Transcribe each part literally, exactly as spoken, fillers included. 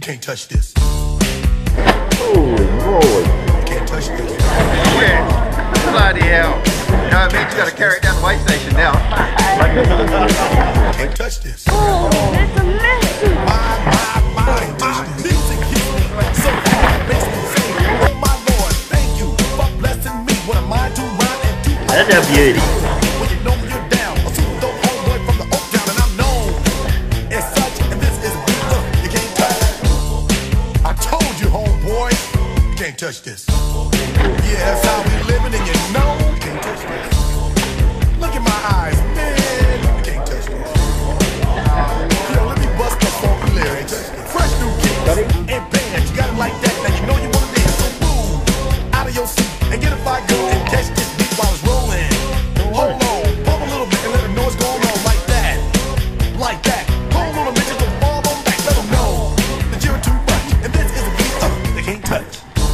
can't touch this. Holy moly. You can't touch this. Yeah. Bloody hell. You know, it means you got to carry it down the way station now. You can't touch this. Oh, that's amazing. My, my, my, my music hits me so hard, makes me sing. Oh my Lord, thank you for blessing me. What am I to rhyme and do? That's a beauty. When you know you're down, a super dope homeboy from the Oak Town, and I'm known as such. And this is a beat look, you can't touch. I told you, homeboy, you can't touch this. Yeah, that's how we living, and you know you can't touch this. Look at my eyes, man, you can't touch this. Yo, let me bust the funky lyrics. Fresh new kicks and bands, you got it like that. Now you know you wanna dance, so move out of your seat and get a fire girl and catch this beat while it's rolling. Hold on, pump a little bit and let them know what's going on like that, like that. Hold on a minute, just fall on back, let them know that you're too much. And this is a beat uh, they can't touch.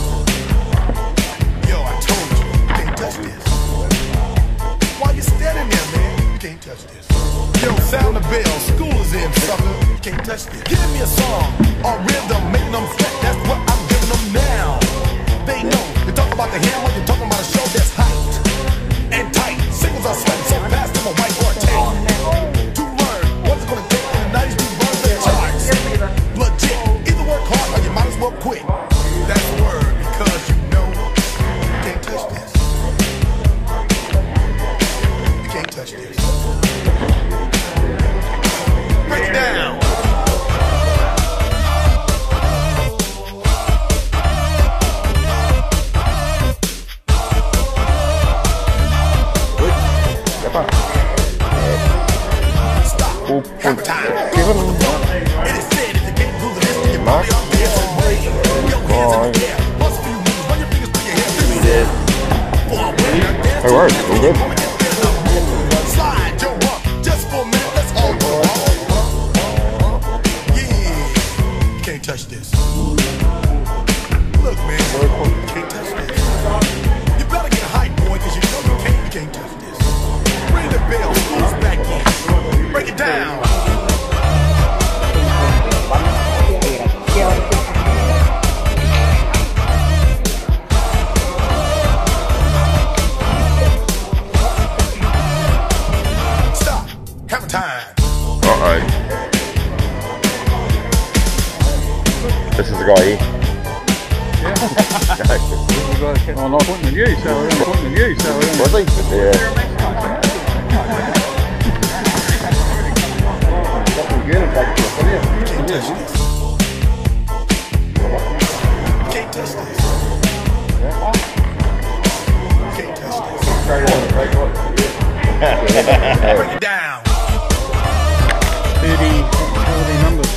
Yo, I told you, you can't touch this. While you're standing there, man, you can't touch this. Yo, sound the bell, school is in, sucker. You can't touch this. Give me a song or rhythm, making them sweat. That's what I'm giving them now. They know. You talk about the hammer, you're talking about a show that's hyped and tight. Singles are sweating so fast, I'm a white boy tape. To learn what it's gonna take in the nineties to run the charts. Legit. Either work hard or you might as well quit. That's the word, because you know you can't touch this. You can't touch this. Break it down. Stop. Count time. It is said if you can't prove this, then you're probably on the other way. Your hands in the air. Bust a few moves. Run your fingers through your hair. We did. It It worked. We did. Slide your rump just for a minute. Let's all go. Yeah. You can't touch this. Look, man. You can't touch this. You better get hype, boy, because you know you can't. You can't touch this. Ring the bell. School's back in. Break it down. Stop. Hammer time. Uh-oh. This is the guy here. Oh, not pointing at you, so I'm pointing at you, so Was he? Yeah. Can't touch this. Can't touch this. Can't touch this. Break it down. thirty, thirty numbers.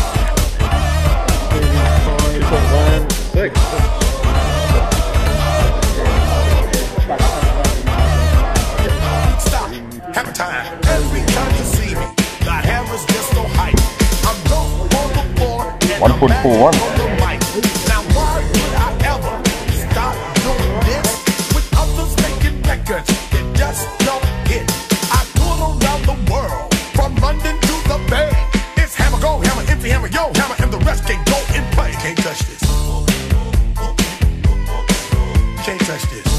thirty-five, Six. Stop. Hammer time. Every time you see me, the hammer's just so hype. I'm low on the floor and one I'm point four one. on the mic. Now why would I ever stop doing this with others making records that just don't hit? I tour around the world, from London to the Bay. It's hammer, go hammer, empty hammer, yo hammer, and the rest can go and play. Can't touch this. Can't touch this.